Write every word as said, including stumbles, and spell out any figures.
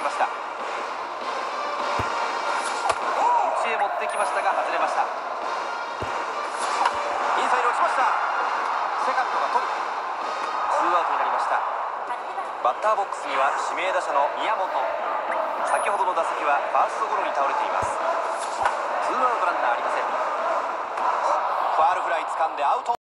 ました。内へ持ってきましたが外れました。インサイド打ちました。セカンドが取る。ツーアウトになりました。バッターボックスには指名打者の宮本。先ほどの打席はファーストゴロに倒れています。ツーアウトランナーありません。ファールフライ掴んでアウト。